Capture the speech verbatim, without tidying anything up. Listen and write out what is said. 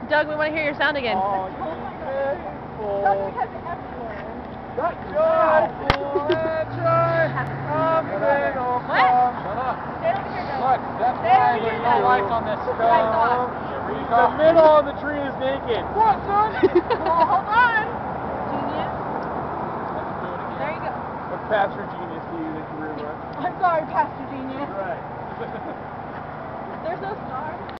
Doug, we want to hear your sound again. Oh, you faithful. That's joyful and joy. Amen. Oh, What? shut up. Stay over here, Doug. Look, that's Stay why over there's here, no Doug. lights on this That's what I thought. stove. The middle of the tree is naked. What, son? Well, hold on. Genius. Let's do it again. There you go. What Pastor Genius do you think you were with? I'm sorry, Pastor Genius. Right. There's no star.